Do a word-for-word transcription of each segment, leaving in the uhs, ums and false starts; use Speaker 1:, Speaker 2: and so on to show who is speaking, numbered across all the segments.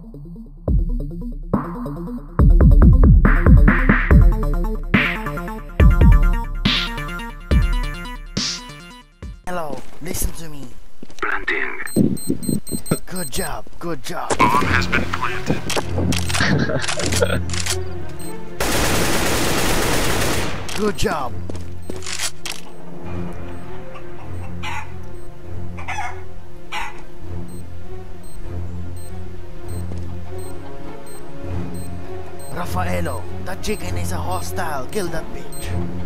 Speaker 1: Hello, listen to me.
Speaker 2: Planting.
Speaker 1: Good job, good job.
Speaker 2: Bomb has been planted.
Speaker 1: Good job. Rafaelo, that chicken is a hostile. Kill that bitch.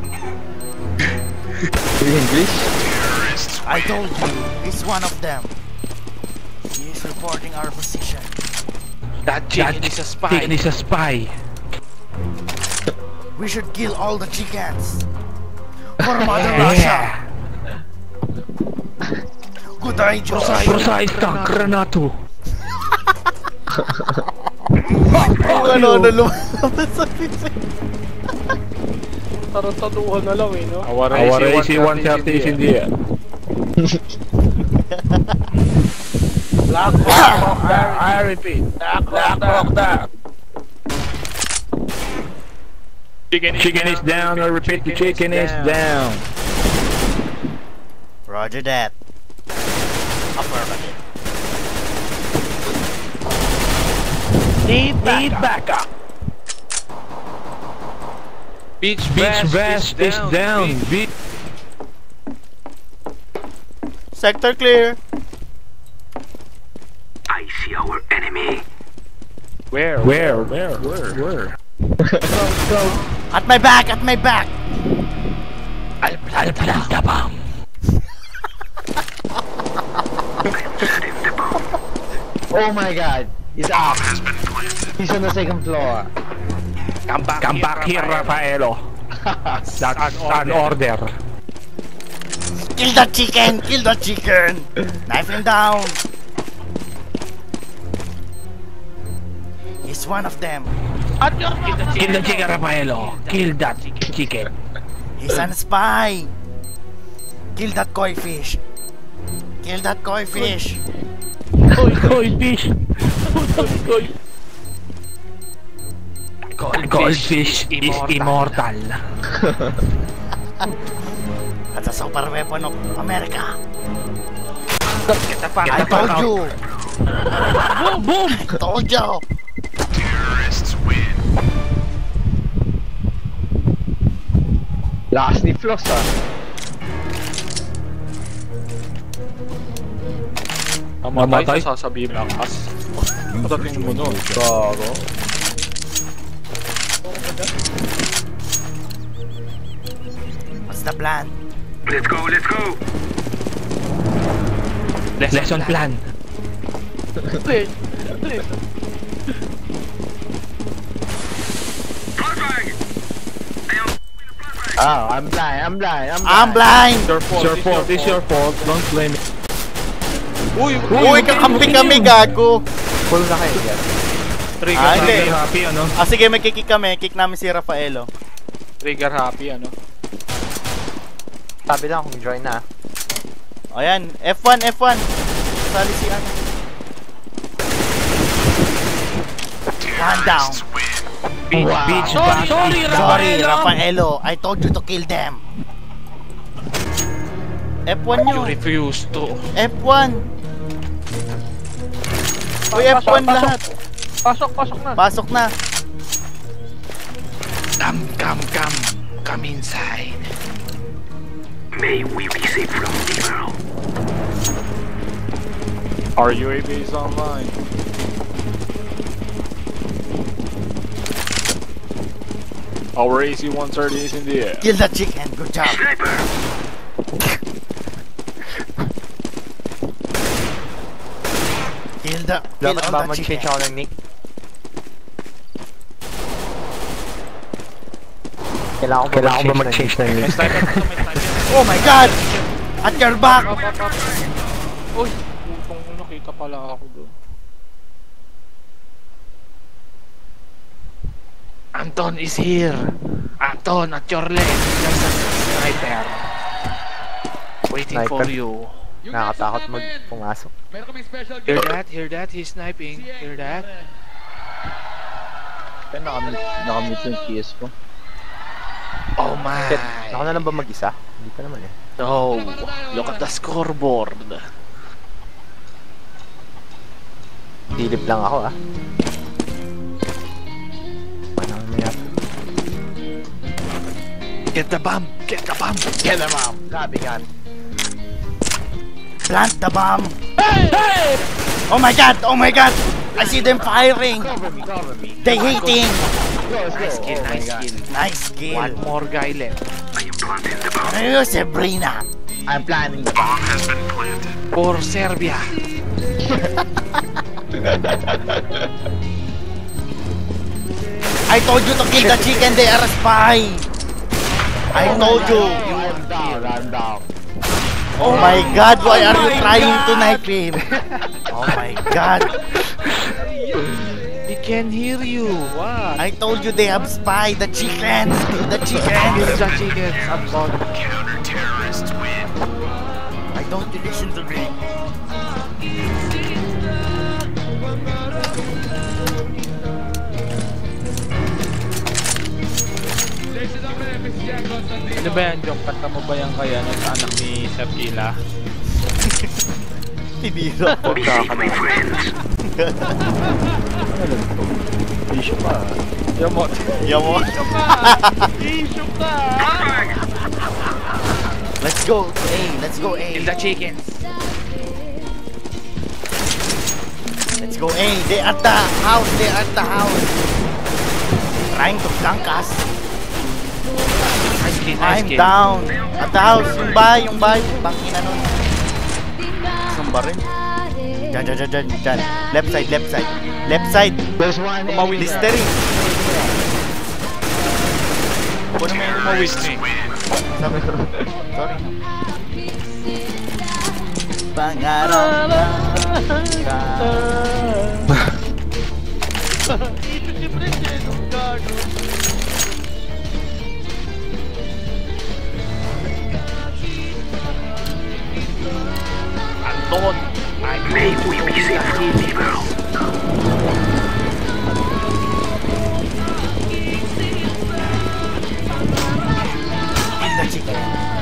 Speaker 3: English?
Speaker 1: I told you, he's one of them. He is reporting our position.
Speaker 4: That chicken
Speaker 5: That
Speaker 4: is a spy.
Speaker 5: chicken is a spy.
Speaker 1: We should kill all the chickens. For Mother Russia. Good idea.
Speaker 5: Precise tank, Granato.
Speaker 1: Oh, ano, ano, lumalabas sa pising.
Speaker 4: Tarantaduhan na lang eh, no?
Speaker 5: Our A C one thirty is in the air.
Speaker 4: Black Hawk there.
Speaker 5: I repeat.
Speaker 4: Black
Speaker 5: Black
Speaker 4: Hawk
Speaker 5: Hawk
Speaker 4: there.
Speaker 5: there. Chicken, chicken is down. I repeat, the chicken is down.
Speaker 1: Roger that. Affirmative.
Speaker 4: Need
Speaker 5: Need backup.
Speaker 4: Beach
Speaker 5: Beach
Speaker 4: Bash
Speaker 5: Bash is down. Beach.
Speaker 1: Sector clear.
Speaker 2: I see our enemy.
Speaker 4: Where?
Speaker 5: Where? Where? Where? Where?
Speaker 1: At my back, at my back.
Speaker 5: I'll plant the bomb.
Speaker 2: Setting the bomb.
Speaker 3: Oh my god, he's
Speaker 2: Bomb
Speaker 3: up.
Speaker 2: has been planted.
Speaker 3: He's on the second floor.
Speaker 4: Come back,
Speaker 5: Come back here, Rafaelo. That's an order.
Speaker 1: Kill that chicken, kill that chicken. Knife him down. He's one of them.
Speaker 5: Kill the chicken, Rafaelo. Kill that chicken.
Speaker 1: He's an spy. Kill that koi fish. Kill that koi fish.
Speaker 5: Koi, koi fish. Koi. Goldfish is immortal.
Speaker 1: That's a super weapon of America.
Speaker 4: Get the fuck
Speaker 1: I
Speaker 4: out.
Speaker 1: told you.
Speaker 5: Boom, boom.
Speaker 1: I told you.
Speaker 2: Terrorists win.
Speaker 3: Last ni Floss ah.
Speaker 4: Mamatay, sasabihin lang as. Sasabihin mo nun.
Speaker 3: Gago.
Speaker 1: What's the plan?
Speaker 2: Let's go, let's go.
Speaker 5: Lesson plan.
Speaker 2: Flashbang. I am
Speaker 3: Oh, I'm blind, I'm blind, I'm blind.
Speaker 1: I'm blind.
Speaker 4: Your fault,
Speaker 5: It's your fault. It's your fault. Don't blame me.
Speaker 4: Uy,
Speaker 1: Uy, kakampi kami, gago.
Speaker 3: Full na kayo yan.
Speaker 4: Trigger
Speaker 1: Ah, hindi.
Speaker 4: happy.
Speaker 5: Happy, ano?
Speaker 1: Ah, sige, may kick kami. Kick namin si Rafaelo.
Speaker 4: Trigger happy, ano?
Speaker 3: Sabi lang kung join na.
Speaker 1: O yan, F one, F one. Sali si ano. One down.
Speaker 2: Terrorists win.
Speaker 5: Beach,
Speaker 3: Wow.
Speaker 5: beach,
Speaker 4: Sorry,
Speaker 5: bash
Speaker 4: sorry,
Speaker 5: is
Speaker 1: Sorry,
Speaker 5: down.
Speaker 1: Rafaelo. I told you to kill them. F one
Speaker 4: You
Speaker 1: nyo.
Speaker 4: refuse to.
Speaker 1: F one. Uy, F one lahat.
Speaker 4: Pasok, pasok na.
Speaker 1: Pasok na.
Speaker 5: Come, come, come. Come inside.
Speaker 2: May we be safe from evil.
Speaker 4: Our U A V is online. Our A C one thirty is in the air.
Speaker 1: Kill that chicken. Good job.
Speaker 2: Sniper.
Speaker 1: Kill the, kill
Speaker 3: Dapat
Speaker 1: all
Speaker 3: ba
Speaker 1: the
Speaker 3: mag-change
Speaker 1: chicken.
Speaker 3: ako ng nick? Kailangan ko
Speaker 5: Kailangan ba
Speaker 3: ba
Speaker 5: mag-change na yun?
Speaker 4: May sniper na to, may sniper.
Speaker 1: Oh my god! At your back!
Speaker 4: Up, up, up. Uy, putong nakita pala ako doon. Anton is here. Anton, at your left. There's a sniper. Waiting
Speaker 3: Sniper.
Speaker 4: for you.
Speaker 3: Nakakatakot mag pumasok.
Speaker 4: Hear that? Hear that? He's sniping. Hear that?
Speaker 6: Kaya nakamute, nakamute yung P S ko.
Speaker 4: Oh my.
Speaker 3: Ako na lang ba mag-isa? Hindi pa naman eh.
Speaker 4: No. Look at the scoreboard.
Speaker 3: Dilip lang ako ah. Panang mayat.
Speaker 4: Get the bomb. Get the bomb.
Speaker 3: Get them out! Grabe yan.
Speaker 1: Plant the bomb. Hey! Oh my god! Oh my god! I see them firing.
Speaker 3: Cover me, cover me.
Speaker 1: They hating.
Speaker 4: Nice kill.
Speaker 3: Oh my
Speaker 4: Nice
Speaker 3: God.
Speaker 4: kill.
Speaker 1: Nice kill.
Speaker 4: One more guy left.
Speaker 2: I am planting the bomb.
Speaker 1: Ano yun, Sabrina?
Speaker 3: I'm planning the
Speaker 2: Bomb has been planted.
Speaker 4: For Serbia.
Speaker 1: I told you to kill the chicken. They are a spy. I told you.
Speaker 3: I'm down, I'm down.
Speaker 1: Oh my god, why are you trying to knife him? Oh my god.
Speaker 4: He can hear you. What?
Speaker 1: I told you they have spy. The chickens. Kill the
Speaker 4: Kill
Speaker 1: chickens.
Speaker 4: the chickens. I'm sorry.
Speaker 2: Counter-terrorists win.
Speaker 1: I don't listen to me.
Speaker 6: Ano ba yan, Jong? Kanta mo ba yan kaya ng anak ni Sir Kila?
Speaker 1: Tinira po.
Speaker 2: Be safe, my friends.
Speaker 6: Issue pa.
Speaker 1: Yamo. Yamo.
Speaker 4: Issue ka.
Speaker 1: Let's go A. Let's go
Speaker 4: Kill
Speaker 1: A.
Speaker 4: the chickens.
Speaker 1: Let's go A. They at the house. They at the house. Trying to flank us.
Speaker 4: Nice kill. Nice
Speaker 1: I'm
Speaker 4: kill.
Speaker 1: down. At the house. Yung bahay. Yung bahay. Bangina nun. Isang baril. Dyan, dyan, dyan, dyan, dyan. Left side, left side. Left side.
Speaker 3: There's one enemy there.
Speaker 1: Listerine.
Speaker 4: Kunin mo yung umawis ni.
Speaker 1: Sabi ko. Sorry. Pangarap na ka.
Speaker 4: Anton.
Speaker 2: May we be safe from evil.
Speaker 1: Kill the chicken.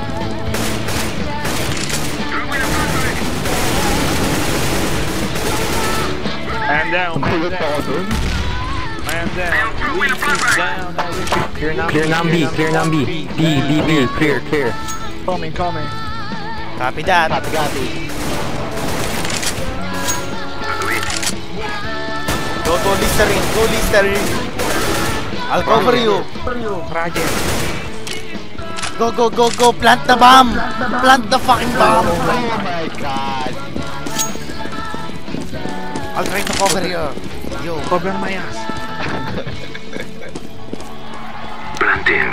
Speaker 4: Man down. Man
Speaker 3: Pulot ako dun.
Speaker 4: Man down. Reef is down.
Speaker 3: Clear na.
Speaker 5: Clear ng B, clear ng B. B, B, B, clear, clear.
Speaker 6: Coming, coming.
Speaker 1: Copy that.
Speaker 3: Gati-gati.
Speaker 1: Go to Listerine. Go Listerine. I'll cover you.
Speaker 4: Project.
Speaker 1: Go, go, go, go. Plant the bomb. Plant the fucking bomb.
Speaker 3: Oh my god.
Speaker 1: I'll try to cover you. Yo.
Speaker 4: Cover my ass.
Speaker 2: Planting.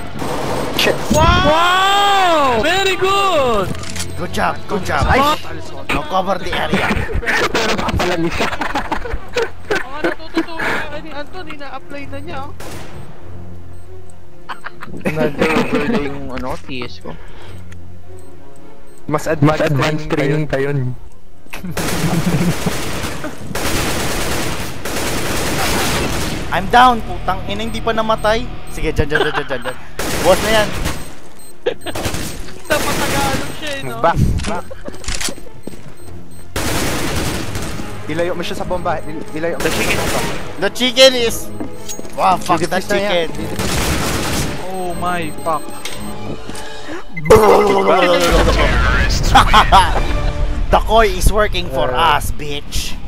Speaker 6: Wow! Very good!
Speaker 1: Good job. Good job. Now cover the area.
Speaker 4: Mga natututunan ka ni Anton, ina-apply na niya. oh.
Speaker 6: Nag-overlay yung ano, T S ko.
Speaker 3: Mas
Speaker 5: Mas
Speaker 3: advanced,
Speaker 5: advanced training pa yun.
Speaker 1: I'm down. Putang ina, hindi pa namatay. Sige, dyan, dyan, dyan, dyan, dyan, dyan. Boss na yan.
Speaker 4: Dapat Tagalog siya eh, no?
Speaker 3: Back, back. Ilayo mo siya sa bomba. Il- Ilayo mo.
Speaker 4: The chicken.
Speaker 1: The chicken is... Wow, fuck that
Speaker 3: Didipis na yan.
Speaker 1: chicken.
Speaker 4: Oh my fuck.
Speaker 2: Terrorists win.
Speaker 1: The koi is working for us, bitch.